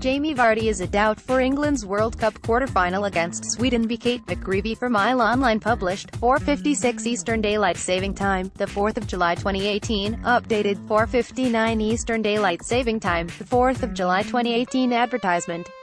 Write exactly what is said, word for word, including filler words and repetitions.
Jamie Vardy is a doubt for England's World Cup quarter-final against SwedenBy. Kate Mcgreavy for Mailonline published, four fifty-six Eastern Daylight Saving Time, the fourth of July twenty eighteen, updated, four fifty-nine Eastern Daylight Saving Time, the fourth of July twenty eighteen. Advertisement.